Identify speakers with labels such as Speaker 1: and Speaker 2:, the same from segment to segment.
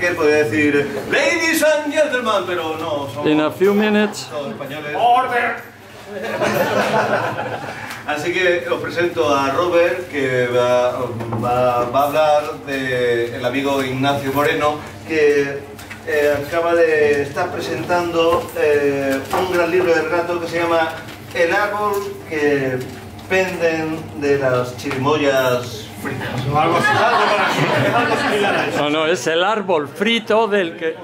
Speaker 1: que podría decir Ladies and Gentlemen, pero no, son...
Speaker 2: In a few minutes.
Speaker 1: Todos españoles.
Speaker 3: ¡Order!
Speaker 1: Así que os presento a Robert, que va a hablar del amigo Ignacio Moreno, que acaba de estar presentando un gran libro de relatos que se llama El árbol que penden de las chirimoyas fritas.
Speaker 3: O algo similar a eso.
Speaker 2: No, es el árbol frito del que...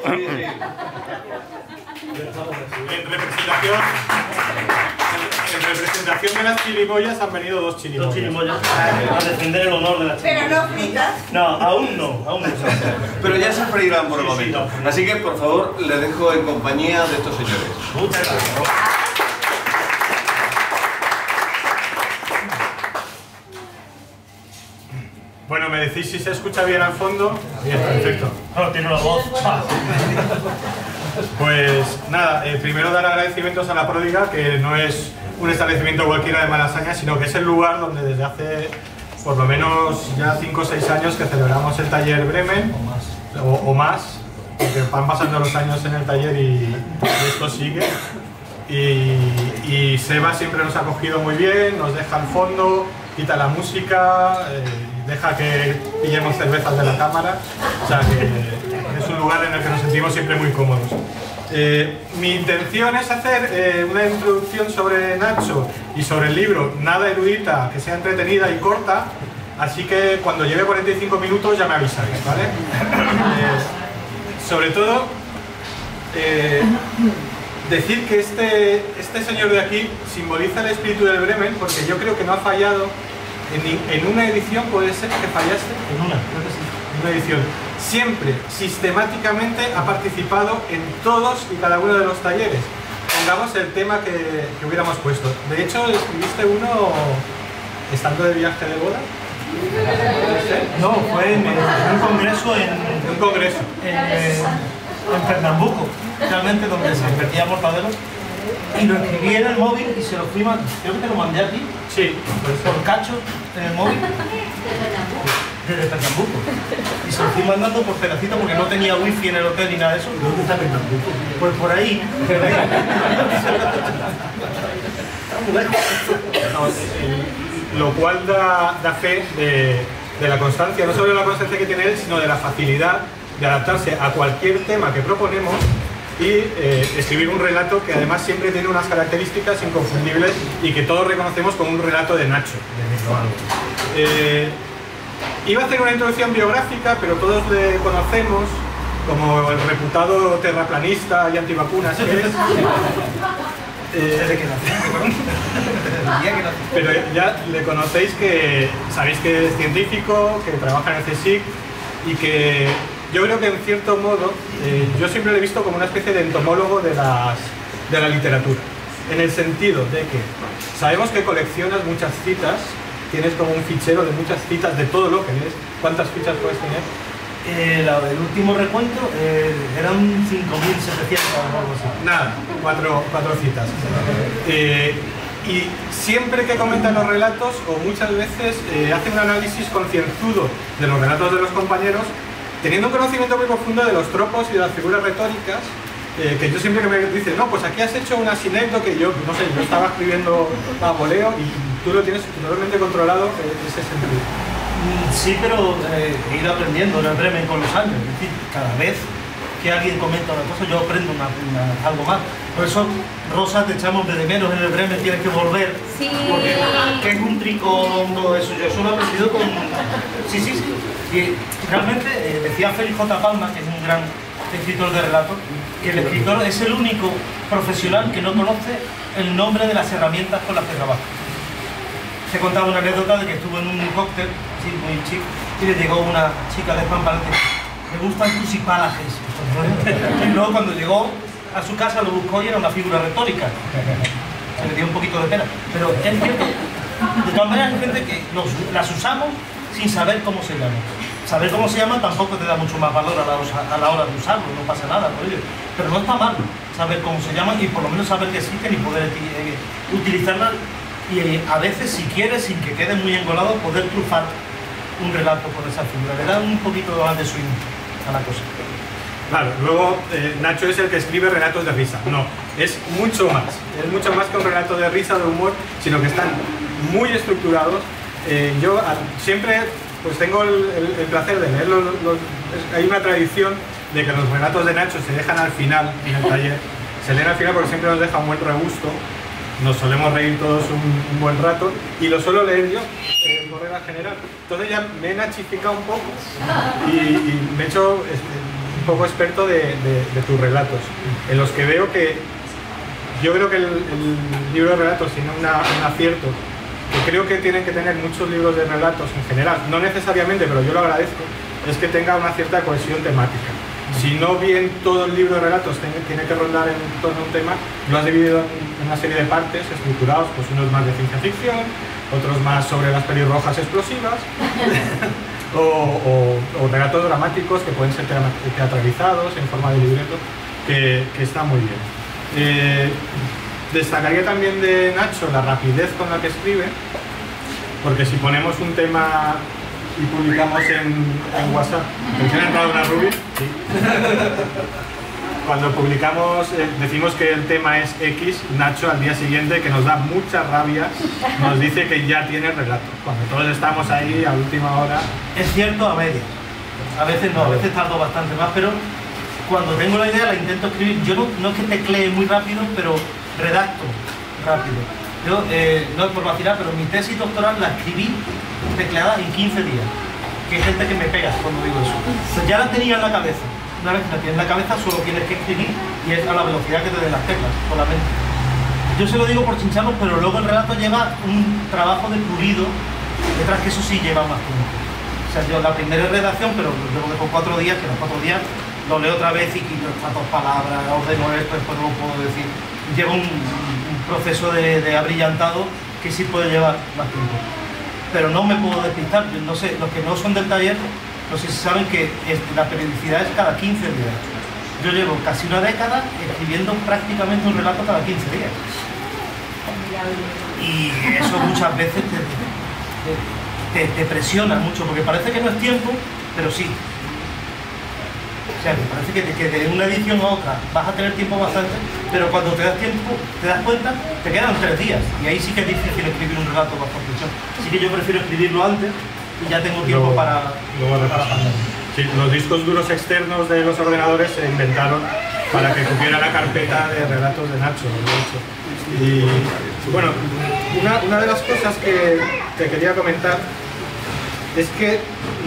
Speaker 3: En representación de las chirimoyas han venido dos chirimoyas.
Speaker 4: Dos chirimoyas a defender el honor de las chirimoyas.
Speaker 5: Pero no fritas.
Speaker 4: No, aún no.
Speaker 1: Pero ya se freirán por el
Speaker 4: Sí,
Speaker 1: momento.
Speaker 4: no.
Speaker 1: Así que, por favor, les dejo en compañía de estos señores.
Speaker 4: Muchas gracias.
Speaker 3: Bueno, me decís si se escucha bien al fondo. Bien, perfecto.
Speaker 4: Ahora tiene una voz.
Speaker 3: Pues nada, primero dar agradecimientos a La Pródiga, que no es un establecimiento cualquiera de Malasaña, sino que es el lugar donde desde hace por lo menos ya 5 o 6 años que celebramos el taller Bremen, o más, porque van pasando los años en el taller y esto sigue. Y Seba siempre nos ha acogido muy bien, nos deja al fondo, quita la música, deja que pillemos cervezas de la cámara, o sea que es un lugar en el que nos sentimos siempre muy cómodos. Mi intención es hacer una introducción sobre Nacho y sobre el libro, nada erudita, que sea entretenida y corta, así que cuando lleve 45 minutos ya me avisáis, ¿vale? Sobre todo, decir que este señor de aquí simboliza el espíritu del Bremen, porque yo creo que no ha fallado en una edición. ¿Puede ser que fallaste?
Speaker 4: En una, creo que sí.
Speaker 3: En una edición. Siempre, sistemáticamente ha participado en todos y cada uno de los talleres. Pongamos el tema que hubiéramos puesto. De hecho, escribiste uno estando de viaje de boda.
Speaker 4: No, fue en un congreso
Speaker 3: En un congreso.
Speaker 4: en Pernambuco, realmente donde se invertía mortadelo. Y lo escribí en el móvil y se lo fui mandando. Creo que te lo mandé a ti.
Speaker 3: Sí,
Speaker 4: Por cacho en el móvil. Desde Pernambuco. Y se lo fui mandando por pedacito porque no tenía wifi en el hotel ni nada de eso. ¿Dónde está Pernambuco? Pues por ahí.
Speaker 3: Lo cual da fe de la constancia, no solo de la constancia que tiene él, sino de la facilidad de adaptarse a cualquier tema que proponemos y escribir un relato que además siempre tiene unas características inconfundibles y que todos reconocemos como un relato de Nacho, de Nicolás. Iba a hacer una introducción biográfica, pero todos le conocemos como el reputado terraplanista y antivacunas que es. Pero ya le conocéis, que sabéis que es científico, que trabaja en el CSIC y que yo creo que en cierto modo yo siempre lo he visto como una especie de entomólogo de la literatura, en el sentido de que sabemos que coleccionas muchas citas, tienes como un fichero de muchas citas de todo lo que lees. ¿Cuántas fichas puedes tener?
Speaker 4: El último recuento eran 5.700 o algo así.
Speaker 3: Nada, cuatro citas. Y siempre que comentan los relatos, o muchas veces hacen un análisis concienzudo de los relatos de los compañeros, teniendo un conocimiento muy profundo de los tropos y de las figuras retóricas, que yo siempre que me dicen, no, pues aquí has hecho una sinécdoque, que yo, no sé, yo estaba escribiendo a voleo y tú lo tienes totalmente controlado ese sentido.
Speaker 4: Sí, pero he ido aprendiendo en el Bremen con los años. Es decir, cada vez que alguien comenta una cosa, yo aprendo algo más. Por eso, Rosa, te echamos de menos en el Bremen, tienes que volver.
Speaker 5: Sí.
Speaker 4: Porque que es un tricón, todo eso. Yo eso lo he aprendido con... Sí. Y realmente, decía Félix J. Palma, que es un gran escritor de relatos, que el escritor es el único profesional que no conoce el nombre de las herramientas con las que trabaja. Se contaba una anécdota de que estuvo en un cóctel, sí, muy chic, y le llegó una chica de Juan Palante, me gustan tus hipálages. Y luego cuando llegó a su casa lo buscó y era una figura retórica. Se le dio un poquito de pena. Pero es cierto, de todas maneras hay gente que las usamos sin saber cómo se llaman. Saber cómo se llaman tampoco te da mucho más valor a la hora de usarlo, no pasa nada por ello. Pero no está mal saber cómo se llaman y por lo menos saber que existen y poder utilizarlas. Y a veces, si quieres, sin que quede muy engolado, poder trufar un relato por esa figura. Le da un poquito más de swing. está la cosa.
Speaker 3: Claro, luego Nacho es el que escribe relatos de risa. No, es mucho más que un relato de risa, de humor, sino que están muy estructurados. Yo siempre pues tengo el placer de leerlos. Hay una tradición de que los relatos de Nacho se dejan al final en el taller. Se leen al final porque siempre nos deja un buen regusto. Nos solemos reír todos un buen rato y lo suelo leer yo por regla general. Entonces ya me he nachificado un poco y me he hecho un poco experto de tus relatos, en los que veo que yo creo que el libro de relatos tiene un acierto, que creo que tienen que tener muchos libros de relatos en general, no necesariamente, pero yo lo agradezco, es que tenga una cierta cohesión temática. Si no bien todo el libro de relatos tiene que rondar en torno a un tema, lo has dividido en una serie de partes estructurados, pues unos más de ciencia ficción, otros más sobre las pelirrojas explosivas, o relatos dramáticos que pueden ser teatralizados en forma de libreto, que está muy bien. Destacaría también de Nacho la rapidez con la que escribe, porque si ponemos un tema y publicamos en WhatsApp, ¿me ha entrado una Ruby? Sí. Cuando publicamos, decimos que el tema es X, Nacho al día siguiente, que nos da mucha rabia, nos dice que ya tiene relato, cuando todos estamos ahí a última hora.
Speaker 4: Es cierto, a medias. A veces no, a veces tardo bastante más, pero cuando tengo la idea la intento escribir. Yo no es que teclee muy rápido, pero redacto rápido. Yo, no es por vacilar, pero mi tesis doctoral la escribí tecleada en 15 días. Que hay gente que me pega cuando digo eso. Pues ya la tenía en la cabeza. Una vez que la tienes en la cabeza, solo tienes que escribir y es a la velocidad que te den las teclas, solamente. Yo se lo digo por chincharlo, pero luego el relato lleva un trabajo de pulido detrás, que eso sí lleva más tiempo. O sea, yo la primera es redacción, pero yo lo dejo 4 días, que los 4 días lo leo otra vez y quito estas 2 palabras, ordeno esto, después no lo puedo decir. Lleva un proceso de abrillantado que sí puede llevar más tiempo. Pero no me puedo despistar. Yo no sé, los que no son del taller, no sé si saben que la periodicidad es cada 15 días. Yo llevo casi una década escribiendo prácticamente un relato cada 15 días. Y eso muchas veces te presiona mucho, porque parece que no es tiempo, pero sí. O sea, que parece que de una edición a otra vas a tener tiempo bastante, pero cuando te das tiempo, te das cuenta, te quedan 3 días. Y ahí sí que es difícil escribir un relato bajo presión. Así que yo prefiero escribirlo antes y ya tengo tiempo para repasar.
Speaker 3: Sí, los discos duros externos de los ordenadores se inventaron para que cupiera la carpeta de relatos de Nacho, de hecho. Y bueno, una de las cosas que te quería comentar es que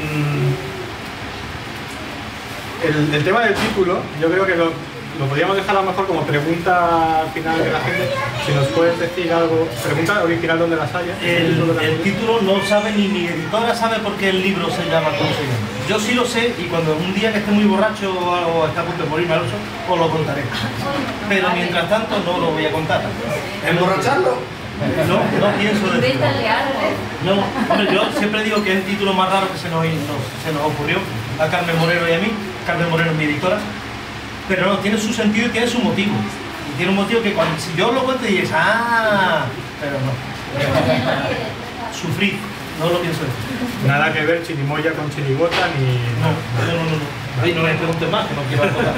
Speaker 3: el tema del título, yo creo que lo podríamos dejar a lo mejor como pregunta al final de la gente. Si nos puedes decir algo, pregunta original donde las haya.
Speaker 4: El título no sabe, ni mi editora sabe por qué el libro se llama como se llama. Yo sí lo sé, y cuando un día que esté muy borracho o está a punto de morirme al oso, os lo contaré. Pero mientras tanto no lo voy a contar.
Speaker 1: ¿Emborracharlo?
Speaker 4: No pienso decirlo. No, hombre, yo siempre digo que es el título más raro que se nos ocurrió a Carmen Moreno y a mí. Carmen Moreno es mi editora. Pero no, tiene su sentido y tiene su motivo. Y tiene un motivo que cuando si yo lo cuento y dices, ¡ah! Pero no. Sufrir, no lo pienso decir.
Speaker 3: Nada que ver chirimoya con chirigota ni...
Speaker 4: No. Ahí no me preguntes más, que no quiero contar.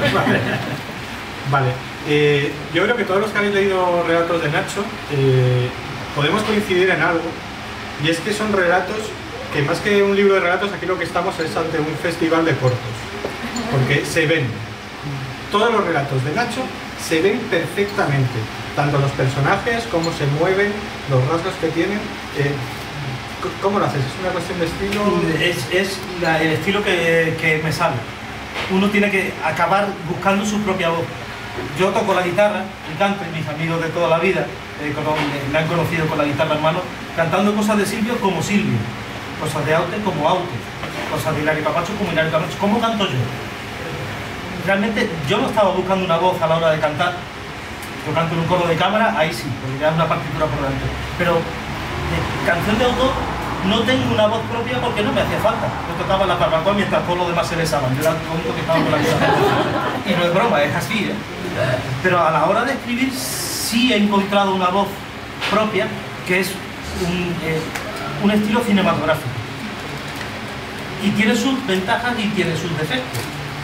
Speaker 3: Vale. Yo creo que todos los que habéis leído relatos de Nacho podemos coincidir en algo, y es que son relatos que, más que un libro de relatos, aquí lo que estamos es ante un festival de cortos, porque se ven. Todos los relatos de Nacho se ven perfectamente, tanto los personajes, cómo se mueven, los rasgos que tienen. ¿Cómo lo haces? ¿Es una cuestión de estilo?
Speaker 4: Es el estilo que me sale. Uno tiene que acabar buscando su propia voz. Yo toco la guitarra y canto, y mis amigos de toda la vida me han conocido con la guitarra en mano, cantando cosas de Silvio como Silvio, cosas de Aute como Aute, cosas de Hilari Capacho como Hilari Capacho. ¿Cómo canto yo? Realmente yo no estaba buscando una voz a la hora de cantar. Yo canto en un coro de cámara, ahí sí, porque ya es una partitura por delante. Pero de canción de autor no tengo una voz propia porque no me hacía falta. Yo tocaba la barbacoa mientras todos los demás se besaban. Yo era el único que estaba con la guitarra. Y no es broma, es así, ¿eh? Pero a la hora de escribir sí he encontrado una voz propia, que es un estilo cinematográfico. Y tiene sus ventajas y tiene sus defectos.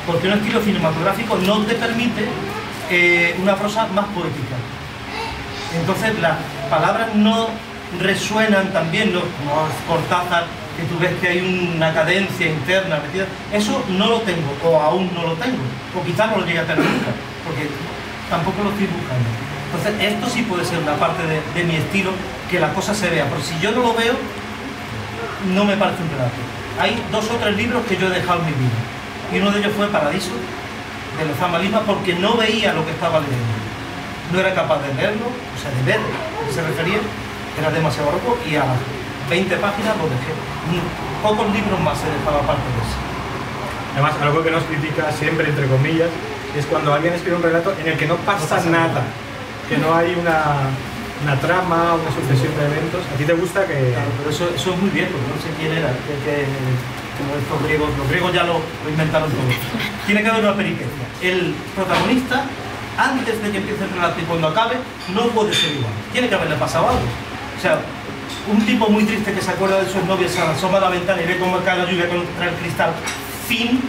Speaker 4: porque un estilo cinematográfico no te permite una prosa más poética. Entonces las palabras no resuenan tan bien, no, como Cortázar, que tú ves que hay una cadencia interna metida. Eso no lo tengo, o aún no lo tengo, o quizás no lo llegue a tener nunca, porque tampoco lo estoy buscando. Entonces esto sí puede ser una parte de mi estilo, que la cosa se vea, porque si yo no lo veo, no me parece un relato. Hay 2 o 3 libros que yo he dejado en mi vida, y uno de ellos fue Paradiso, de Lezama Lima, porque no veía lo que estaba leyendo. No era capaz de leerlo, o sea, de ver a qué se refería, era demasiado barroco, y a las 20 páginas lo dejé. Pocos libros más he dejado aparte de eso.
Speaker 3: Además, algo que nos critica siempre, entre comillas, es cuando alguien escribe un relato en el que no pasa nada, que no hay una trama, una sucesión de eventos. ¿A ti te gusta que...?
Speaker 4: Claro, pero eso es muy viejo, no sé quién era, como estos griegos, los griegos ya lo inventaron todo. Tiene que haber una peripecia. El protagonista, antes de que empiece el relato y cuando acabe, no puede ser igual. Tiene que haberle pasado algo. O sea, un tipo muy triste que se acuerda de sus novias, se asoma a la ventana y ve cómo cae la lluvia contra el cristal. Fin.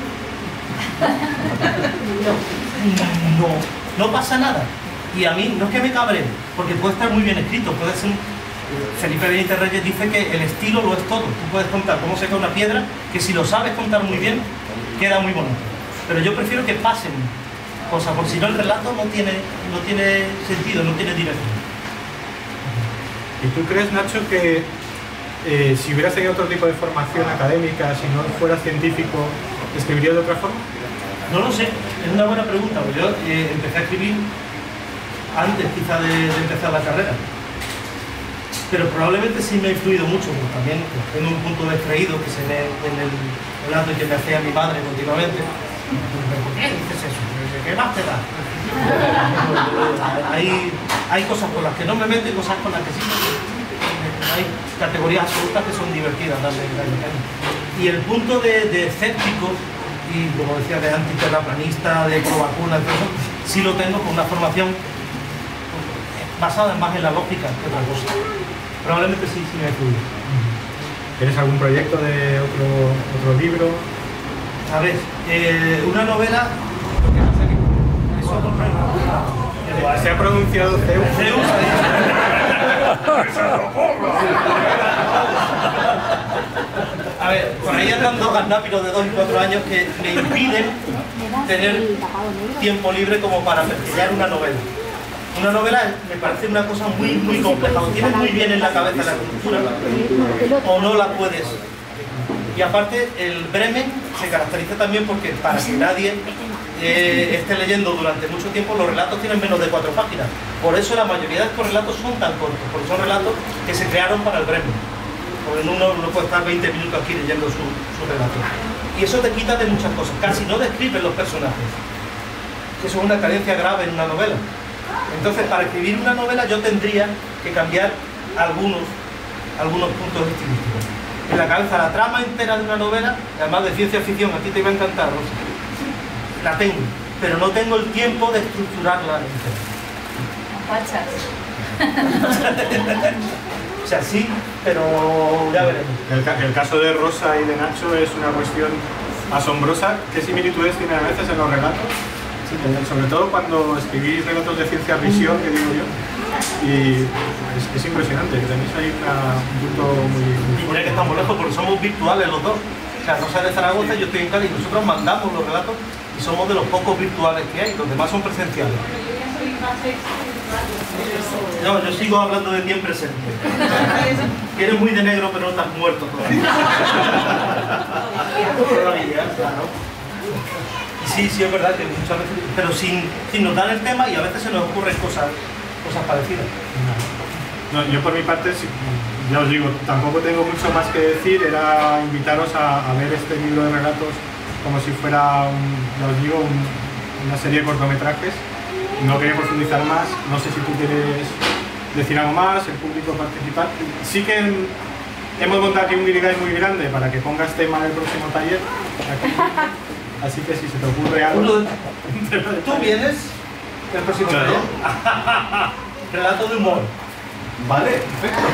Speaker 4: No pasa nada. Y a mí no es que me cabre, porque puede estar muy bien escrito, puede ser... Felipe Benítez Reyes dice que el estilo lo es todo. Tú puedes contar cómo se cae una piedra, que si lo sabes contar muy bien, queda muy bonito. Pero yo prefiero que pasen cosas, porque si no el relato no tiene sentido, no tiene dirección.
Speaker 3: ¿Y tú crees, Nacho, que si hubieras tenido otro tipo de formación académica, si no fueras científico, escribirías de otra forma?
Speaker 4: No lo sé, es una buena pregunta, porque yo empecé a escribir antes quizá de empezar la carrera. Pero probablemente sí me ha influido mucho, porque también tengo un punto descreído que se ve en el relato y que me hacía mi madre continuamente. ¿Por qué dices eso? ¿Qué más te da? Hay cosas con las que no me meto y cosas con las que sí. Hay categorías absolutas que son divertidas darle caña. Y el punto de escéptico, y como decía, de antiterraplanista, de pro-vacuna, sí lo tengo con una formación basada más en la lógica que otra cosa. Probablemente sí me ha influido.
Speaker 3: ¿Tienes algún proyecto de otro libro?
Speaker 4: A ver, una novela...
Speaker 3: Se ha pronunciado Zeus.
Speaker 4: Zeus. A ver, por ahí andan 2 garnápiros de 2 y 4 años que me impiden tener tiempo libre como para crear una novela. Una novela me parece una cosa muy compleja. O tienes muy bien en la cabeza la cultura o no la puedes. Y aparte, el Bremen se caracteriza también porque para que nadie esté leyendo durante mucho tiempo, los relatos tienen menos de 4 páginas. Por eso la mayoría de estos relatos son tan cortos, porque son relatos que se crearon para el Bremen. Porque uno no puede estar 20 minutos aquí leyendo su relato. Y eso te quita de muchas cosas. Casi no describen los personajes. Eso es una carencia grave en una novela. Entonces, para escribir una novela yo tendría que cambiar algunos puntos estilísticos. En la cabeza la trama entera de una novela, además de ciencia ficción, a ti te iba a encantar, Rosa, la tengo, pero no tengo el tiempo de estructurarla entera. O sea, sí, pero ya veremos.
Speaker 3: El caso de Rosa y de Nacho es una cuestión asombrosa. ¿Qué similitudes tienen a veces en los relatos? Sobre todo cuando escribís relatos de ciencia ficción, que digo yo, y es impresionante, tenéis ahí un punto muy
Speaker 4: fuerte. Mira que estamos lejos porque somos virtuales los dos. O sea, Rosa es de Zaragoza y yo estoy en Cádiz, y nosotros mandamos los relatos y somos de los pocos virtuales que hay, los demás son presenciales. No, yo sigo hablando de ti en presente. Eres muy de negro pero no estás muerto todavía. Claro. Sí, es verdad que muchas veces, pero sin nos dar el tema y a veces se nos ocurren cosas parecidas.
Speaker 3: No, yo por mi parte, ya os digo, tampoco tengo mucho más que decir, era invitaros a ver este libro de relatos como si fuera, ya os digo, una serie de cortometrajes. No quería profundizar más, no sé si tú quieres decir algo más, el público participar. Sí que hemos montado aquí un guirigay muy grande para que pongas tema en el próximo taller. Aquí. Así que si se te ocurre algo...
Speaker 4: Tú vienes el próximo taller. Relato de humor.
Speaker 1: Vale,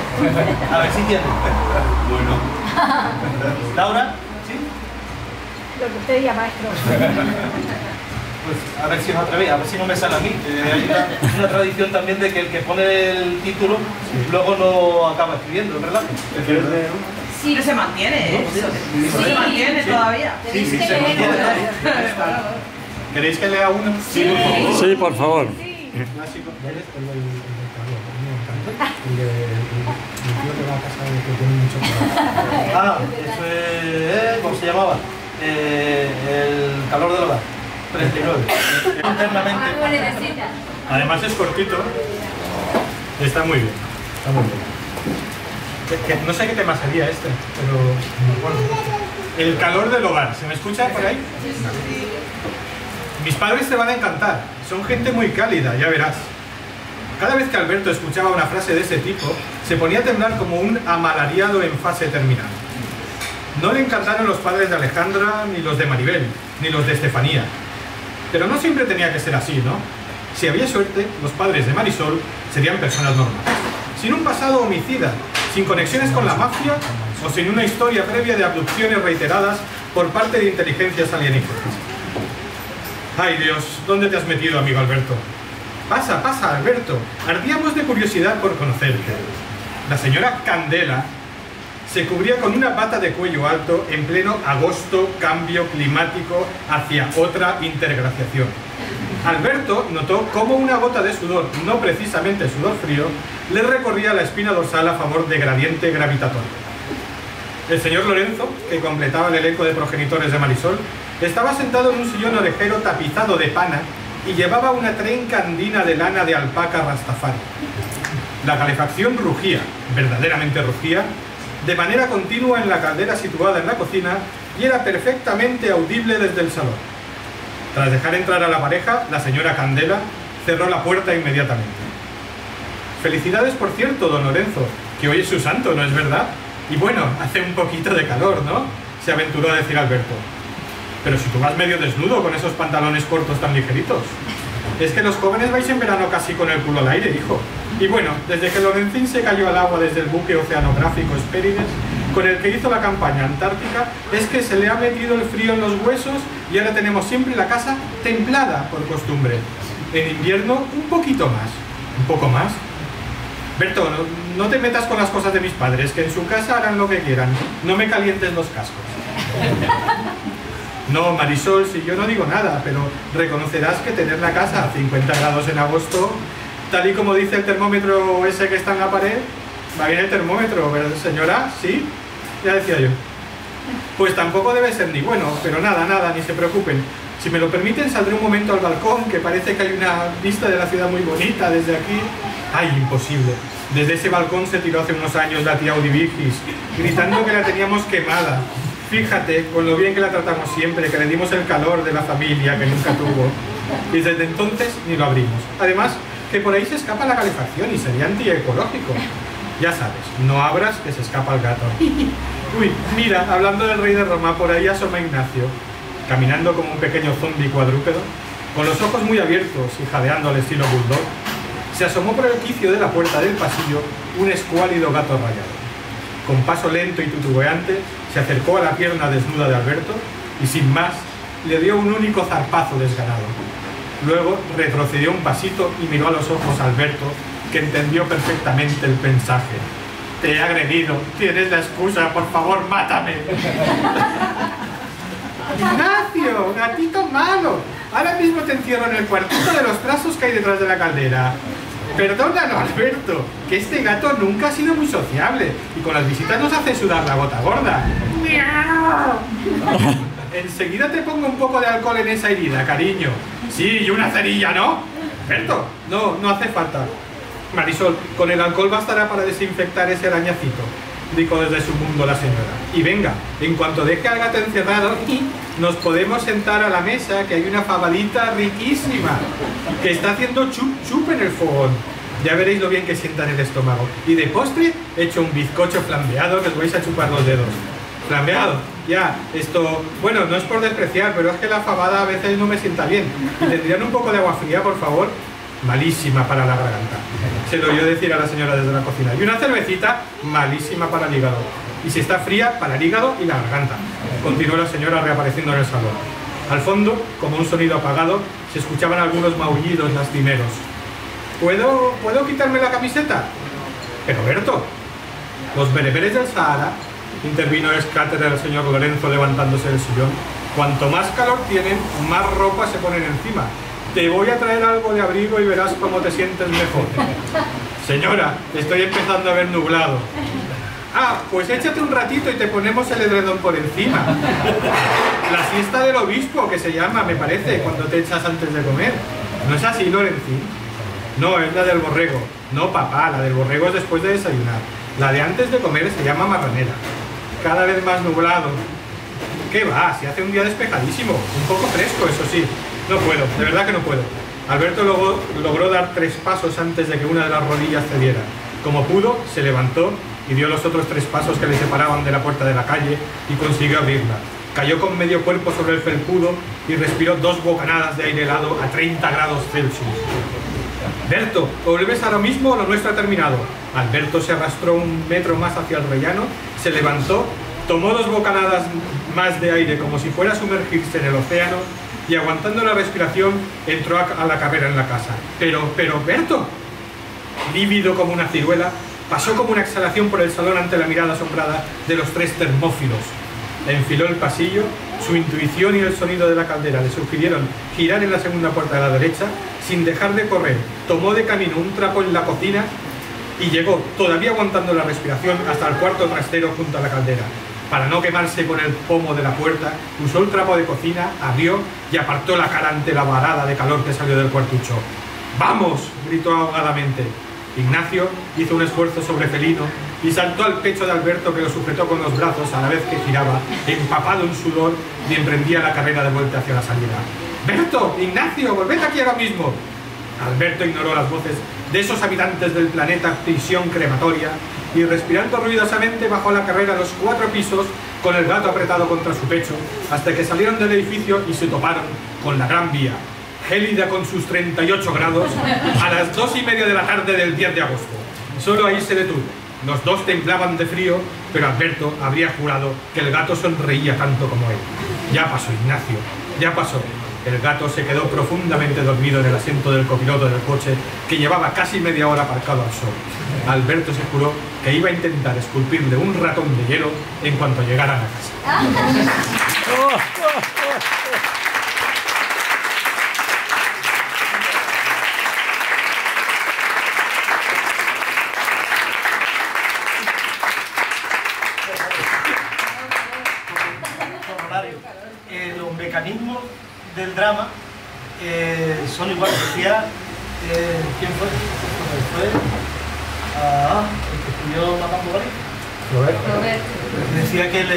Speaker 1: perfecto.
Speaker 4: A ver si tienes.
Speaker 1: Bueno.
Speaker 4: Laura, ¿sí?
Speaker 5: Lo que usted diga, maestro.
Speaker 4: Pues a ver si os atrevéis, a ver si no me sale a mí. Hay una tradición también de que el que pone el título luego no acaba escribiendo, ¿verdad?
Speaker 6: Sí, que se mantiene, ¿eh? Sí, se mantiene todavía.
Speaker 3: Sí, se mantiene. ¿Queréis que lea uno?
Speaker 6: Sí, por favor.
Speaker 2: Sí, por favor.
Speaker 3: Clásico. ¿Ves? El tío que va a casa de que tiene mucho trabajo.
Speaker 4: Ah, eso es... ¿Cómo se llamaba? El calor del hogar. 39. Internamente.
Speaker 3: Además es cortito. Está muy bien. Está muy bien. No sé qué tema sería este, pero bueno. El calor del hogar. ¿Se me escucha por ahí? Mis padres te van a encantar. Son gente muy cálida, ya verás. Cada vez que Alberto escuchaba una frase de ese tipo, se ponía a temblar como un amalariado en fase terminal. No le encantaron los padres de Alejandra, ni los de Maribel, ni los de Estefanía. Pero no siempre tenía que ser así, ¿no? Si había suerte, los padres de Marisol serían personas normales, sin un pasado homicida, sin conexiones con la mafia o sin una historia previa de abducciones reiteradas por parte de inteligencias alienígenas. ¡Ay, Dios! ¿Dónde te has metido, amigo Alberto? Pasa, pasa, Alberto. Ardíamos de curiosidad por conocerte. La señora Candela se cubría con una bata de cuello alto en pleno agosto, cambio climático hacia otra interglaciación. Alberto notó cómo una gota de sudor, no precisamente sudor frío, le recorría la espina dorsal a favor de gradiente gravitatorio. El señor Lorenzo, que completaba el elenco de progenitores de Marisol, estaba sentado en un sillón orejero tapizado de pana y llevaba una trenca andina de lana de alpaca rastafari. La calefacción rugía, verdaderamente rugía, de manera continua en la caldera situada en la cocina y era perfectamente audible desde el salón. Tras dejar entrar a la pareja, la señora Candela cerró la puerta inmediatamente. Felicidades, por cierto, don Lorenzo, que hoy es su santo, ¿no es verdad? Y bueno, hace un poquito de calor, ¿no? Se aventuró a decir Alberto. Pero si tú vas medio desnudo con esos pantalones cortos tan ligeritos. Es que los jóvenes vais en verano casi con el culo al aire, hijo. Y bueno, desde que Lorenzín se cayó al agua desde el buque oceanográfico Hespérides, con el que hizo la campaña antártica, es que se le ha metido el frío en los huesos y ahora tenemos siempre la casa templada por costumbre. En invierno, un poquito más. ¿Un poco más? Berto, no te metas con las cosas de mis padres, que en su casa harán lo que quieran. No me calientes los cascos. No, Marisol, si yo no digo nada, pero reconocerás que tener la casa a 50 grados en agosto, tal y como dice el termómetro ese que está en la pared, va bien el termómetro, ¿verdad, señora? ¿Sí? Ya decía yo. Pues tampoco debe ser ni bueno, pero nada, nada, ni se preocupen. Si me lo permiten, saldré un momento al balcón, que parece que hay una vista de la ciudad muy bonita desde aquí. ¡Ay, imposible! Desde ese balcón se tiró hace unos años la tía Audivigis, gritando que la teníamos quemada. Fíjate, con lo bien que la tratamos siempre, que le dimos el calor de la familia que nunca tuvo. Y desde entonces ni lo abrimos. Además, que por ahí se escapa la calefacción y sería antiecológico. Ya sabes, no abras que se escapa el gato. Uy, mira, hablando del rey de Roma, por ahí asoma Ignacio, caminando como un pequeño zombi cuadrúpedo, con los ojos muy abiertos y jadeando al estilo bulldog. Se asomó por el quicio de la puerta del pasillo un escuálido gato rayado. Con paso lento y titubeante, se acercó a la pierna desnuda de Alberto y sin más, le dio un único zarpazo desganado. Luego retrocedió un pasito y miró a los ojos a Alberto, que entendió perfectamente el mensaje. Te he agredido, tienes la excusa, por favor, mátame. Ignacio, gatito malo, ahora mismo te encierro en el cuartito de los trazos que hay detrás de la caldera. Perdónalo, Alberto, que este gato nunca ha sido muy sociable y con las visitas nos hace sudar la gota gorda. Enseguida te pongo un poco de alcohol en esa herida, cariño. Sí, y una cerilla, ¿no? Alberto, no hace falta. Marisol, con el alcohol bastará para desinfectar ese arañacito, dijo desde su mundo la señora. Y venga, en cuanto deje al gato encerrado, nos podemos sentar a la mesa, que hay una fabadita riquísima, que está haciendo chup chup en el fogón. Ya veréis lo bien que sienta en el estómago. Y de postre, he hecho un bizcocho flambeado que os vais a chupar los dedos. Flambeado, ya, esto, bueno, no es por despreciar, pero es que la fabada a veces no me sienta bien. ¿Y tendrían un poco de agua fría, por favor? malísima para la garganta. Se lo oyó decir a la señora desde la cocina. Y una cervecita, malísima para el hígado. Y si está fría, para el hígado y la garganta. Continuó la señora reapareciendo en el salón. Al fondo, como un sonido apagado, se escuchaban algunos maullidos lastimeros. ¿Puedo quitarme la camiseta? Pero Berto, los bereberes del Sahara, intervino el escáter del señor Lorenzo levantándose del sillón. Cuanto más calor tienen, más ropa se ponen encima. Te voy a traer algo de abrigo y verás cómo te sientes mejor. Señora, estoy empezando a ver nublado. Ah, pues échate un ratito y te ponemos el edredón por encima. La siesta del obispo, que se llama, me parece, cuando te echas antes de comer. ¿No es así, Lorencín? No, es la del borrego. No, papá, la del borrego es después de desayunar. La de antes de comer se llama marranera. Cada vez más nublado. ¿Qué va? Si hace un día despejadísimo. Un poco fresco, eso sí. No puedo, de verdad que no puedo. Alberto logró dar 3 pasos antes de que una de las rodillas cediera. Como pudo, se levantó y dio los otros 3 pasos que le separaban de la puerta de la calle y consiguió abrirla. Cayó con medio cuerpo sobre el felpudo y respiró 2 bocanadas de aire helado a 30 grados Celsius. Berto, ¿o vuelves a lo mismo o lo nuestro ha terminado? Alberto se arrastró 1 metro más hacia el rellano, se levantó, tomó 2 bocanadas más de aire como si fuera a sumergirse en el océano y aguantando la respiración entró a la carrera en la casa. Pero Berto, lívido como una ciruela, pasó como una exhalación por el salón ante la mirada asombrada de los 3 termófilos. Enfiló el pasillo, su intuición y el sonido de la caldera le sugirieron girar en la segunda puerta de la derecha. Sin dejar de correr, tomó de camino un trapo en la cocina y llegó, todavía aguantando la respiración, hasta el cuarto trastero junto a la caldera. Para no quemarse con el pomo de la puerta, usó el trapo de cocina, abrió y apartó la cara ante la varada de calor que salió del cuartucho. ¡Vamos!, gritó ahogadamente. Ignacio hizo un esfuerzo sobrefelino y saltó al pecho de Alberto, que lo sujetó con los brazos a la vez que giraba, empapado en sudor, y emprendía la carrera de vuelta hacia la salida. ¡Berto! ¡Ignacio! ¡Volved aquí ahora mismo! Alberto ignoró las voces de esos habitantes del planeta prisión crematoria y, respirando ruidosamente, bajó la carrera a los 4 pisos con el gato apretado contra su pecho hasta que salieron del edificio y se toparon con la Gran Vía, gélida con sus 38 grados, a las 2:30 de la tarde del 10 de agosto. Solo ahí se detuvo. Los 2 temblaban de frío, pero Alberto habría jurado que el gato sonreía tanto como él. Ya pasó, Ignacio, ya pasó. El gato se quedó profundamente dormido en el asiento del copiloto del coche, que llevaba casi media hora aparcado al sol. Alberto se juró que iba a intentar esculpirle un ratón de hielo en cuanto llegaran a casa.
Speaker 4: Los mecanismos del drama son iguales. Decía, ¿quién fue? ¿Fue? El que estudió Matando Robert. Decía que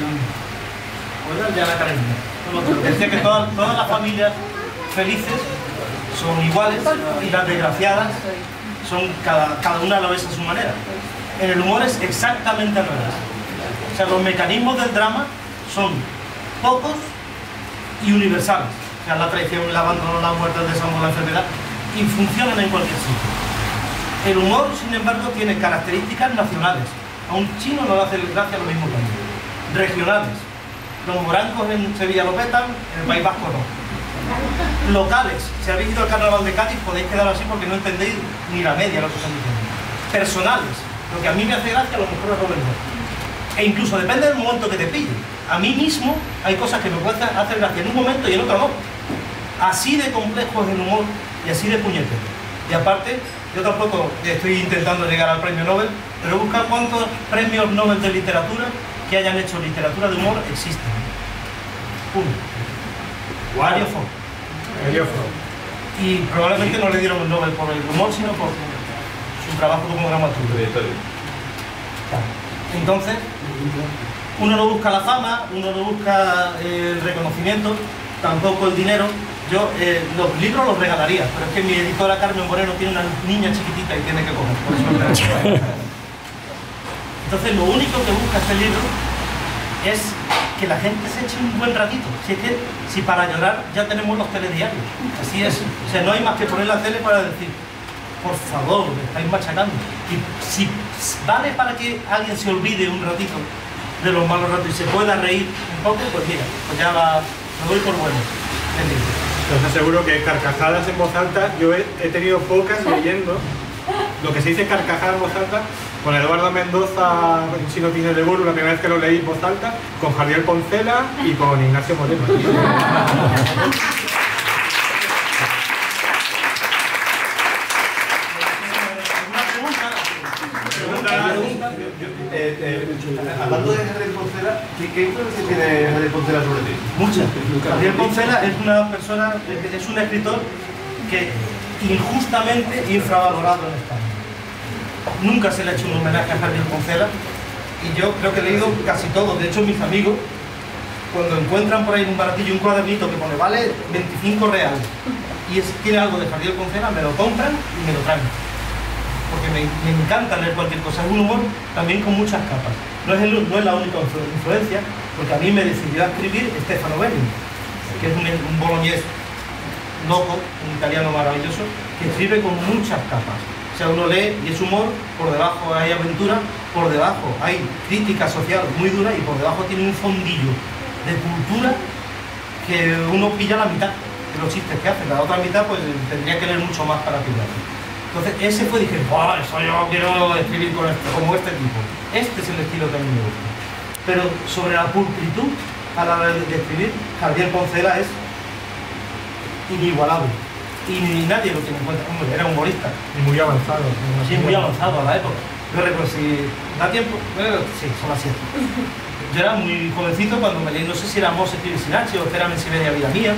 Speaker 4: decía que todas las familias felices son iguales y las desgraciadas son cada una lo es a su manera. En el humor es exactamente al revés. O sea, los mecanismos del drama son pocos y universales. O sea, la traición, el abandono, la muerte, el desamor, la enfermedad, y funcionan en cualquier sitio. El humor, sin embargo, tiene características nacionales. A un chino no le hace gracia lo mismo que a mí. Regionales. Los morancos en Sevilla lo petan, en el País Vasco no. Locales. Si habéis ido al Carnaval de Cádiz podéis quedar así porque no entendéis ni la media lo que están diciendo. Personales. Lo que a mí me hace gracia a lo mejor es Robert no. E incluso depende del momento que te pille. A mí mismo hay cosas que me pueden hacer gracia en un momento y en otro no. Así de complejo es el humor y así de puñetero. Y aparte, yo tampoco estoy intentando llegar al premio Nobel, pero busca cuántos premios Nobel de literatura que hayan hecho literatura de humor existen. Uno. Mario Ford. Y probablemente no le dieron el Nobel por el humor, sino por su trabajo como dramaturgo. Entonces, uno no busca la fama, uno no busca el reconocimiento, tampoco el dinero. Yo los libros los regalaría, pero es que mi editora Carmen Moreno tiene una niña chiquitita y tiene que comer. Por eso entonces lo único que busca este libro es que la gente se eche un buen ratito. Si es que, si para llorar ya tenemos los telediarios, así es. O sea, no hay más que poner la tele para decir, por favor, me estáis machacando. Y si vale para que alguien se olvide un ratito de los malos ratos y se pueda reír un poco, pues mira, pues ya va, me doy por bueno.
Speaker 3: Os aseguro que carcajadas en voz alta, yo he tenido pocas leyendo lo que se dice carcajadas en voz alta, con Eduardo Mendoza, Si no tienes de Bolo, la primera vez que lo leí en voz alta, con Javier Poncela y con Ignacio Moreno.
Speaker 1: Hablando de Javier Poncela, ¿qué influencia tiene Javier Poncela sobre ti?
Speaker 4: Muchas. Javier Poncela es una persona, es un escritor que injustamente infravalorado en España. Nunca se le ha hecho un homenaje a Javier Poncela y yo creo que he leído casi todo. De hecho, mis amigos, cuando encuentran por ahí en un baratillo un cuadernito que pone vale 25 reales y tiene algo de Javier Poncela, me lo compran y me lo traen. Porque me encanta leer cualquier cosa. Es un humor también con muchas capas. No es la única influencia, porque a mí me decidió a escribir Stefano Belli, que es un boloñés loco, un italiano maravilloso, que escribe con muchas capas. O sea, uno lee y es humor, por debajo hay aventura, por debajo hay crítica social muy dura y por debajo tiene un fondillo de cultura que uno pilla la mitad de los chistes que hace. La otra mitad pues tendría que leer mucho más para pillarlo. Entonces ese fue, dije, ¡oh, eso yo quiero escribir como este tipo! Este es el estilo que a mí me gusta. Pero sobre la pulcritud a la hora de escribir, Javier Poncela es inigualable. Y nadie lo tiene en cuenta. Hombre, era humorista.
Speaker 3: Y muy avanzado.
Speaker 4: Sí, muy avanzado a la época. Yo recuerdo, si da tiempo, sí, son las 7. Yo era muy jovencito cuando me leí, no sé si era Amor se escribe sin H o Espérame en Siberia, vida mía,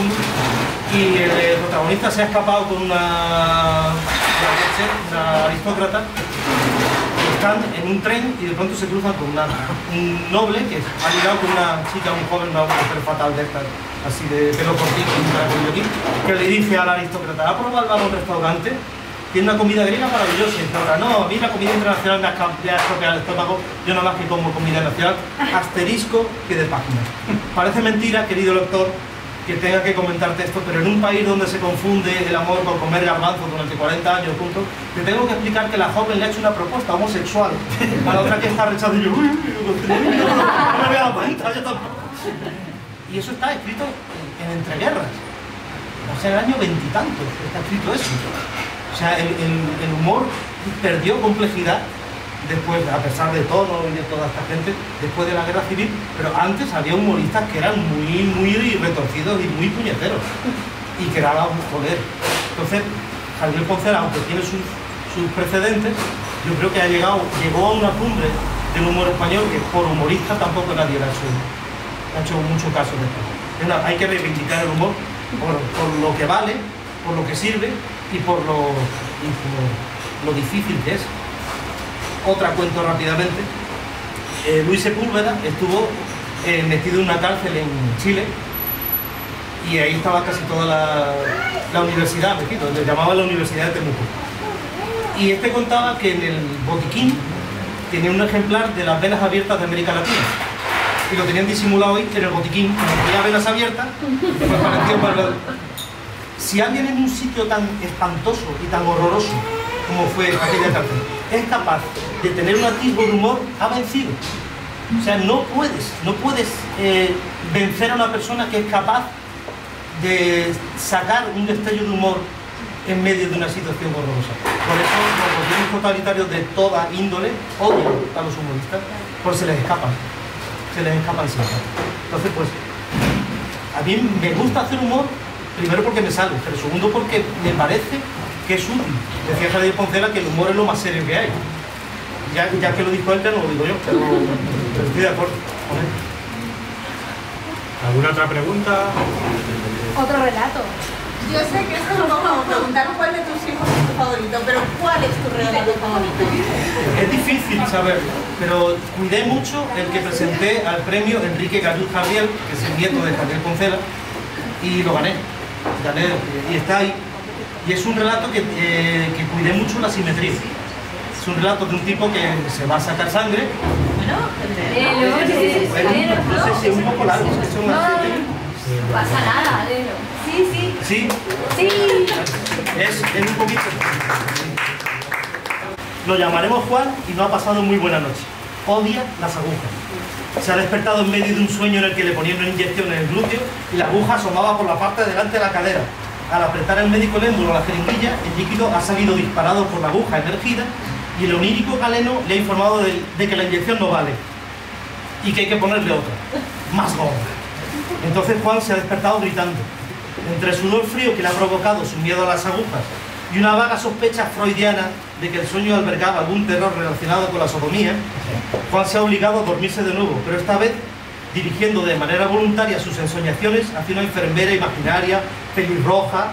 Speaker 4: y el protagonista se ha escapado con una aristócrata, están en un tren y de pronto se cruzan con un noble que ha ligado con una chica, un joven, una mujer fatal de esta, así de pelo cortito, que le dice al aristócrata, ¿ha probado algo en un restaurante? Tiene una comida griega maravillosa, y ahora no, a mí la comida internacional me ha estropeado el estómago, yo nada más que como comida nacional, asterisco que de página. Parece mentira, querido lector, que tenga que comentarte esto, pero en un país donde se confunde el amor con comer garbanzos durante 40 años, punto, te tengo que explicar que la joven le ha hecho una propuesta homosexual a la otra que está rechazada y yo, no me había dado cuenta, yo tampoco. Y eso está escrito en entreguerras, o sea, en el año 20 y tantos está escrito eso. O sea, el humor perdió complejidad después, a pesar de todo y de toda esta gente, después de la guerra civil, pero antes había humoristas que eran muy retorcidos y muy puñeteros y que era un joder. Entonces, Javier Poncela, aunque tiene sus precedentes, yo creo que llegó a una cumbre del humor español que por humorista tampoco nadie le ha hecho mucho caso de esto. Hay que reivindicar el humor por lo que vale, por lo que sirve y por lo difícil que es. Otra cuento rápidamente. Luis Sepúlveda estuvo metido en una cárcel en Chile y ahí estaba casi toda la universidad metido, le llamaban la Universidad de Temuco. Y este contaba que en el botiquín tenía un ejemplar de las venas abiertas de América Latina y lo tenían disimulado ahí en el botiquín, como tenía venas abiertas, pues parecía un barbado. Si alguien en un sitio tan espantoso y tan horroroso como fue aquella cárcel es capaz de tener un atisbo de humor, ha vencido. O sea, no puedes vencer a una persona que es capaz de sacar un destello de humor en medio de una situación horrorosa. Por eso los gobiernos totalitarios de toda índole odian a los humoristas, porque se les escapan siempre. Entonces, pues, a mí me gusta hacer humor, primero porque me sale, pero segundo porque me parece que es útil. Decía Javier Poncela que el humor es lo más serio que hay. Ya que lo dijo él, ya no lo digo yo, pero estoy de acuerdo con él.
Speaker 3: ¿Alguna otra pregunta?
Speaker 5: Otro relato.
Speaker 7: Yo sé que esto no vamos a preguntar cuál de tus hijos es tu favorito, pero ¿cuál es tu relato favorito?
Speaker 4: Es difícil saberlo, pero cuidé mucho el que presenté al premio Enrique Galluz Javier, que es el nieto de Javier Poncela, y lo gané y está ahí. Y es un relato que cuidé mucho la simetría. Es un relato de un tipo que se va a sacar sangre. sé si es un poco largo, es que son las 7.
Speaker 5: No pasa nada, léelo. Sí, sí.
Speaker 4: Sí,
Speaker 5: Sí.
Speaker 4: es un poquito. Lo llamaremos Juan y no ha pasado muy buena noche. Odia las agujas. Se ha despertado en medio de un sueño en el que le ponían una inyección en el glúteo y la aguja asomaba por la parte de delante de la cadera. Al apretar el médico el émbulo a la jeringuilla, el líquido ha salido disparado por la aguja emergida y el onírico galeno le ha informado de que la inyección no vale y que hay que ponerle otra, más gorda. Entonces Juan se ha despertado gritando. Entre el sudor frío que le ha provocado su miedo a las agujas y una vaga sospecha freudiana de que el sueño albergaba algún terror relacionado con la sodomía, Juan se ha obligado a dormirse de nuevo, pero esta vez dirigiendo de manera voluntaria sus ensoñaciones hacia una enfermera imaginaria, pelirroja,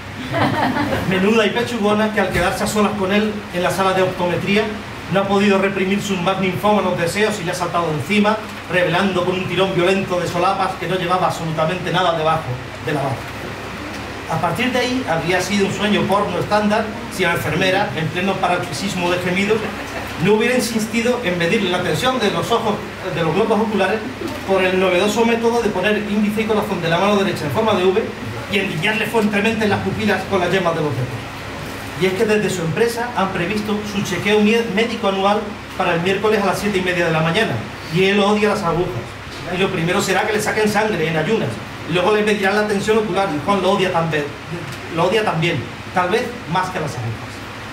Speaker 4: menuda y pechugona, que al quedarse a solas con él en la sala de optometría no ha podido reprimir sus más ninfómanos deseos y le ha saltado encima, revelando con un tirón violento de solapas que no llevaba absolutamente nada debajo de la bata. A partir de ahí habría sido un sueño porno estándar si la enfermera, en pleno paroxismo de gemidos, no hubiera insistido en medirle la tensión de los ojos, de los globos oculares, por el novedoso método de poner índice y corazón de la mano derecha en forma de V y endiñarle fuertemente en las pupilas con las yemas de los dedos. Y es que desde su empresa han previsto su chequeo médico anual para el miércoles a las 7:30 de la mañana, y él odia las agujas. Y lo primero será que le saquen sangre en ayunas, y luego le medirán la tensión ocular, y Juan lo odia también, tal vez más que las agujas.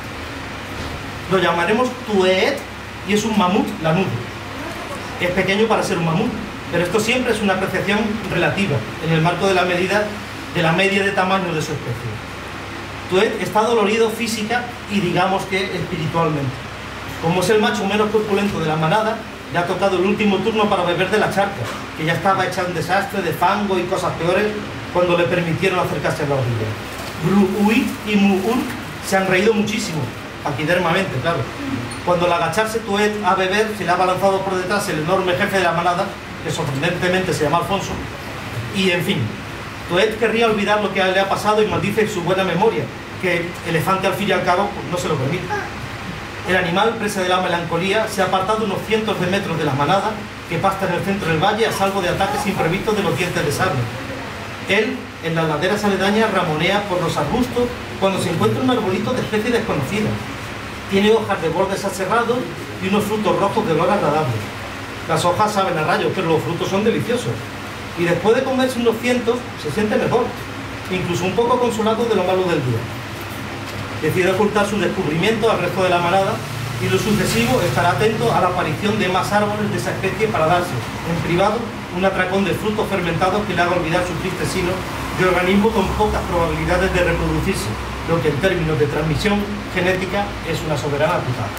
Speaker 4: Lo llamaremos Tuet y es un mamut lanudo. Es pequeño para ser un mamut, pero esto siempre es una apreciación relativa en el marco de la media de tamaño de su especie. Tuet está dolorido física y digamos que espiritualmente. Como es el macho menos corpulento de la manada, le ha tocado el último turno para beber de la charca, que ya estaba hecha un desastre de fango y cosas peores cuando le permitieron acercarse a la orilla. Gruuit y Muur se han reído muchísimo, paquidermamente, claro. Cuando al agacharse Tuet a beber, se le ha balanzado por detrás el enorme jefe de la manada, que sorprendentemente se llama Alfonso, y en fin, Tuet querría olvidar lo que le ha pasado y maldice su buena memoria, que elefante al fin y al cabo pues, no se lo permite. El animal, presa de la melancolía, se ha apartado unos cientos de metros de la manada, que pasta en el centro del valle a salvo de ataques imprevistos de los dientes de sable. Él, en las laderas aledañas, ramonea por los arbustos cuando se encuentra un arbolito de especie desconocida. Tiene hojas de bordes aserrados y unos frutos rojos de olor agradable. Las hojas saben a rayos, pero los frutos son deliciosos. Y después de comerse unos cientos, se siente mejor, incluso un poco consolado de lo malo del día. Decide ocultar su descubrimiento al resto de la manada y lo sucesivo estará atento a la aparición de más árboles de esa especie para darse, en privado, un atracón de frutos fermentados que le haga olvidar su triste sino de organismo con pocas probabilidades de reproducirse, lo que en términos de transmisión genética es una soberana putada.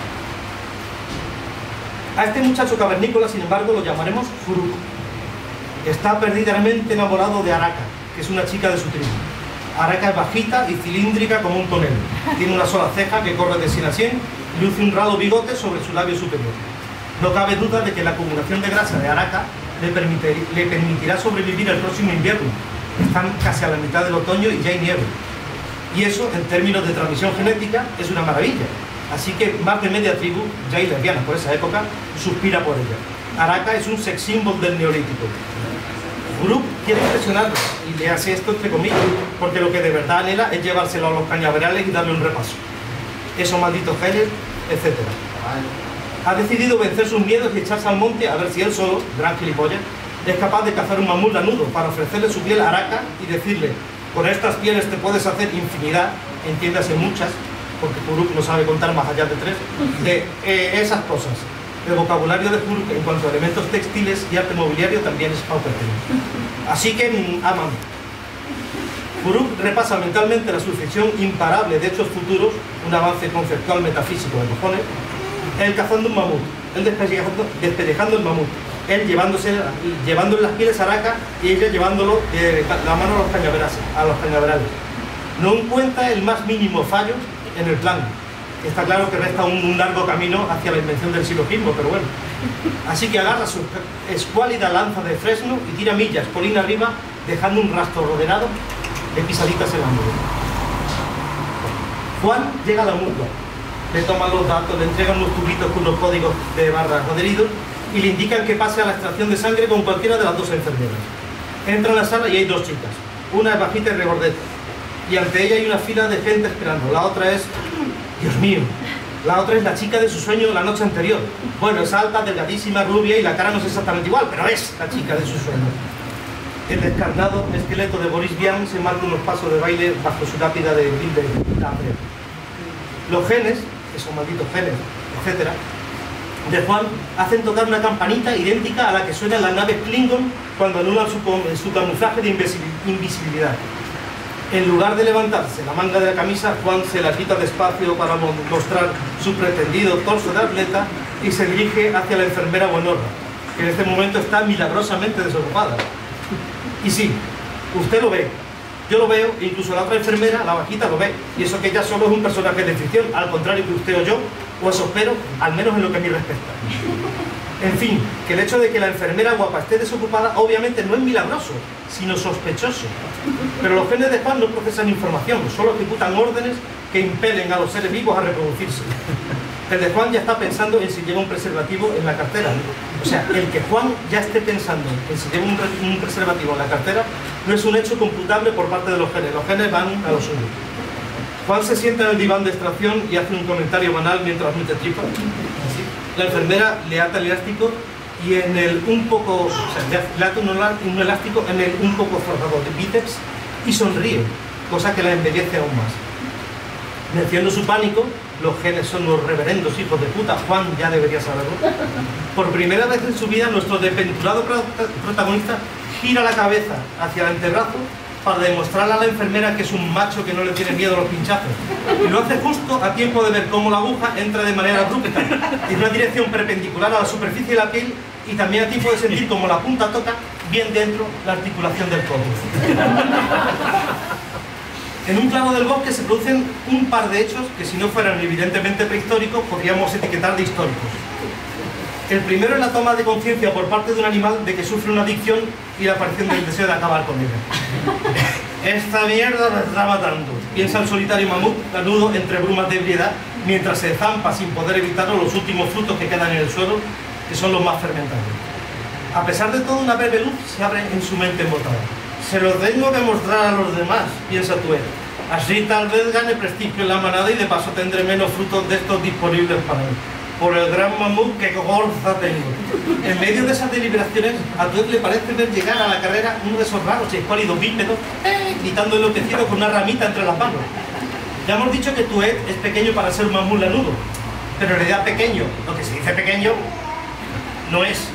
Speaker 4: A este muchacho cavernícola, sin embargo, lo llamaremos Furuk. Está perdidamente enamorado de Araka, que es una chica de su tribu. Araka es bajita y cilíndrica como un tonel. Tiene una sola ceja que corre de 100 a 100 y luce un ralo bigote sobre su labio superior. No cabe duda de que la acumulación de grasa de Araka le permitirá sobrevivir el próximo invierno. Están casi a la mitad del otoño y ya hay nieve. Y eso, en términos de transmisión genética, es una maravilla. Así que más de media tribu, ya hay lesbianas por esa época, suspira por ella. Araka es un sex symbol del neolítico. Group quiere impresionarlo, y le hace esto entre comillas, porque lo que de verdad anhela es llevárselo a los cañaverales y darle un repaso. Esos malditos geles, etc. Ha decidido vencer sus miedos y echarse al monte a ver si él solo, gran gilipollas, es capaz de cazar un mamut lanudo para ofrecerle su piel a Araka y decirle: con estas pieles te puedes hacer infinidad, entiéndase muchas, porque Furuk no sabe contar más allá de 3, de esas cosas. El vocabulario de Furuk en cuanto a elementos textiles y arte mobiliario también es paupérrimo. Así que aman. Furuk repasa mentalmente la sucesión imparable de hechos futuros, un avance conceptual metafísico de cojones. Él cazando un mamut, él despellejando el mamut, él llevándole las pieles a Araka y ella llevándolo de la mano a los cañaverales. No encuentra el más mínimo fallo en el plan. Está claro que resta un largo camino hacia la invención del silogismo, pero bueno. Así que agarra su escuálida lanza de fresno y tira millas colina arriba, dejando un rastro rodeado de pisaditas en la nube. Juan llega a la mutua, le toman los datos, le entregan unos tubitos con los códigos de barras adheridos y le indican que pase a la extracción de sangre con cualquiera de las dos enfermeras. Entra a la sala y hay dos chicas, una es bajita y regordeta, y ante ella hay una fila de gente esperando. La otra es, Dios mío, la otra es la chica de su sueño la noche anterior. Bueno, es alta, delgadísima, rubia y la cara no es exactamente igual, pero es la chica de su sueño. El descarnado esqueleto de Boris Vian se marca unos pasos de baile bajo su lápida de Bilderberg. Los genes, esos malditos genes, etcétera, de Juan hacen tocar una campanita idéntica a la que suenan las naves Klingon cuando anulan su camuflaje de invisibilidad. En lugar de levantarse la manga de la camisa, Juan se la quita despacio para mostrar su pretendido torso de atleta y se dirige hacia la enfermera Buenorra, que en este momento está milagrosamente desocupada. Y sí, usted lo ve, yo lo veo, e incluso la otra enfermera, la bajita, lo ve, y eso que ella solo es un personaje de ficción, al contrario que usted o yo, o eso espero, al menos en lo que a mí respecta. En fin, que el hecho de que la enfermera guapa esté desocupada obviamente no es milagroso, sino sospechoso. Pero los genes de Juan no procesan información, solo ejecutan órdenes que impelen a los seres vivos a reproducirse. El de Juan ya está pensando en si lleva un preservativo en la cartera. O sea, el que Juan ya esté pensando en si lleva un preservativo en la cartera no es un hecho computable por parte de los genes van a lo suyo. Juan se sienta en el diván de extracción y hace un comentario banal mientras mete tripa. La enfermera le ata el elástico y en el un poco, o sea, le ata un elástico en el un poco forzado de bíceps y sonríe, cosa que la embellece aún más. Venciendo su pánico, los genes son los reverendos hijos de puta, Juan ya debería saberlo. Por primera vez en su vida, nuestro desventurado protagonista gira la cabeza hacia el antebrazo para demostrarle a la enfermera que es un macho que no le tiene miedo a los pinchazos. Y lo hace justo a tiempo de ver cómo la aguja entra de manera abrupta, en una dirección perpendicular a la superficie de la piel, y también a tiempo de sentir cómo la punta toca bien dentro la articulación del codo. En un claro del bosque se producen un par de hechos que, si no fueran evidentemente prehistóricos, podríamos etiquetar de históricos. El primero es la toma de conciencia por parte de un animal de que sufre una adicción y la aparición del deseo de acabar con ella. Esta mierda me está matando, piensa el solitario mamut lanudo entre brumas de ebriedad, mientras se zampa sin poder evitarlo los últimos frutos que quedan en el suelo, que son los más fermentados. A pesar de todo, una breve luz se abre en su mente embotada. Se lo tengo que mostrar a los demás, piensa Tuer. Así tal vez gane prestigio en la manada y de paso tendré menos frutos de estos disponibles para mí. Por el gran mamut que gorza tengo. En medio de esas deliberaciones, a Tuer le parece ver llegar a la carrera uno de esos raros y escuálidos bípedos, gritando enloquecido con una ramita entre las manos. Ya hemos dicho que Tuer es pequeño para ser un mamut lanudo, pero en realidad pequeño, lo que se dice pequeño, no es.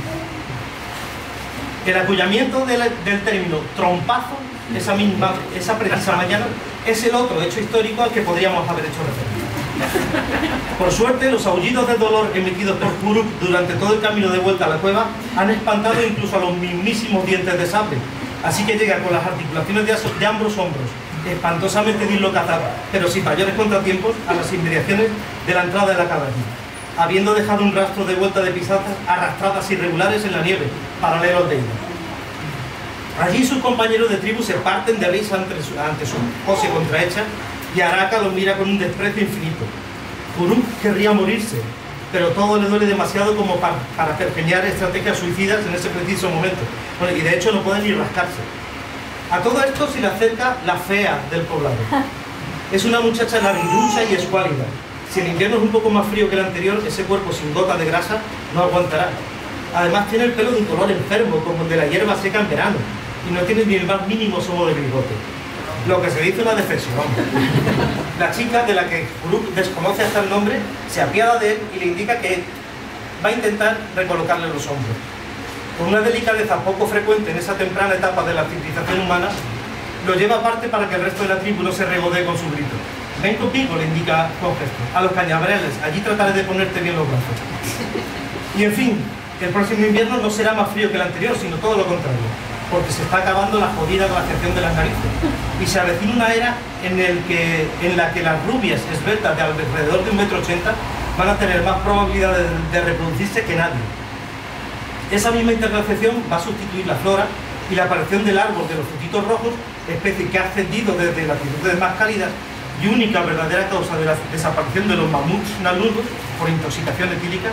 Speaker 4: El acullamiento del término trompazo, esa precisa mañana, es el otro hecho histórico al que podríamos haber hecho referencia. Por suerte, los aullidos de dolor emitidos por Kuruk durante todo el camino de vuelta a la cueva han espantado incluso a los mismísimos dientes de sable, así que llega con las articulaciones de ambos hombros, espantosamente dislocada, pero sin mayores contratiempos, a las inmediaciones de la entrada de la caverna, habiendo dejado un rastro de vuelta de pisadas arrastradas irregulares en la nieve, paralelo al de ella. Allí sus compañeros de tribu se parten de risa ante su pose contrahecha y Araka lo mira con un desprecio infinito. Kuruk querría morirse, pero todo le duele demasiado como para pergeñar estrategias suicidas en ese preciso momento. Bueno, y de hecho no puede ni rascarse. A todo esto se le acerca la fea del poblado. Es una muchacha larguirucha y escuálida. Si el invierno es un poco más frío que el anterior, ese cuerpo sin gota de grasa no aguantará. Además tiene el pelo de un color enfermo, como el de la hierba seca en verano, y no tiene ni el más mínimo asomo de bigote. Lo que se dice una defensión. La chica, de la que Kuruk desconoce hasta el nombre, se apiada de él y le indica que va a intentar recolocarle los hombros. Con una delicadeza poco frecuente en esa temprana etapa de la civilización humana, lo lleva aparte para que el resto de la tribu no se regodee con su grito. Ven conmigo, le indica con gesto, a los cañaverales, allí trataré de ponerte bien los brazos. Y en fin, el próximo invierno no será más frío que el anterior, sino todo lo contrario, porque se está acabando la jodida glaciación de las narices y se avecina una era en la que las rubias esbeltas de alrededor de 1,80 m van a tener más probabilidad de reproducirse que nadie. Esa misma interglaciación va a sustituir la flora y la aparición del árbol de los frutitos rojos, especie que ha ascendido desde latitudes más cálidas y única verdadera causa de la desaparición de los mamuts naludos por intoxicación etílica,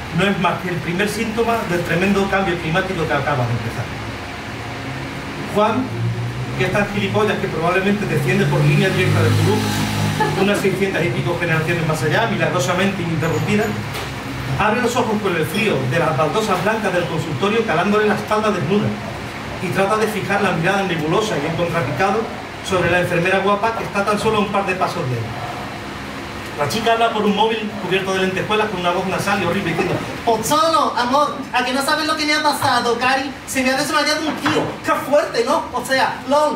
Speaker 4: no es más que el primer síntoma del tremendo cambio climático que acaba de empezar. Juan, que es tan gilipollas que probablemente desciende por línea directa de Turú, unas 600 y pico generaciones más allá, milagrosamente ininterrumpida, abre los ojos con el frío de las baldosas blancas del consultorio calándole la espalda desnuda y trata de fijar la mirada nebulosa y en contrapicado sobre la enfermera guapa que está tan solo a un par de pasos de él. La chica habla por un móvil cubierto de lentejuelas con una voz nasal y horrible diciendo: Pozzolo, amor, ¿a que no sabes lo que me ha pasado, Cari? Se me ha desmayado un tío. ¡Qué fuerte!, ¿no? O sea, LOL.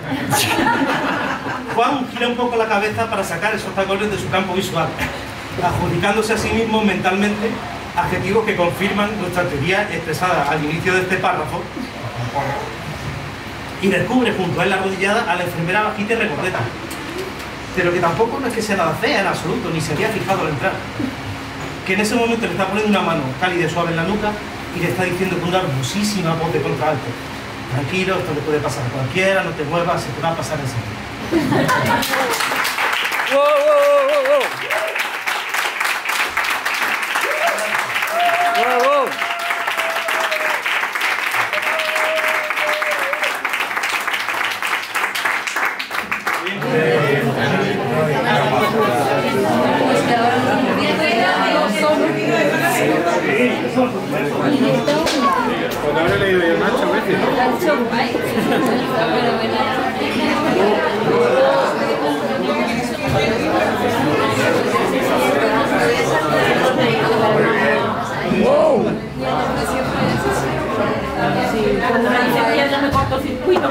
Speaker 4: Juan gira un poco la cabeza para sacar esos tacones de su campo visual, adjudicándose a sí mismo mentalmente adjetivos que confirman nuestra teoría expresada al inicio de este párrafo, y descubre junto a él arrodillada a la enfermera bajita y regordeta, pero que tampoco no es que sea nada fea en absoluto, ni se había fijado al entrar, que en ese momento le está poniendo una mano cálida y suave en la nuca y le está diciendo con una hermosísima voz de contralto: tranquilo, esto le puede pasar a cualquiera, no te muevas, se te va a pasar enseguida.
Speaker 2: ¡Wow, wow, wow, wow! ¡Wow, wow!
Speaker 3: Porque habré leído yo Nacho veces.
Speaker 2: ¡Wow!
Speaker 6: Cuando me dice que ya me corto el circuito.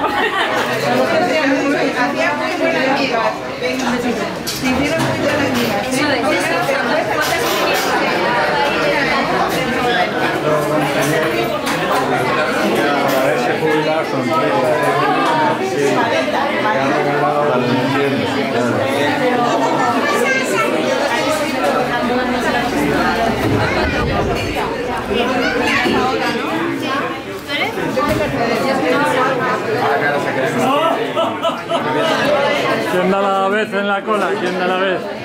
Speaker 7: Hacía muy buenas amigas. Se hicieron muy buenas amigas.
Speaker 5: Eso de
Speaker 8: Haberse jubilado con 30. Sí, ha regalado al
Speaker 2: ¿Quién da la vez en la cola? ¿Quién da la vez?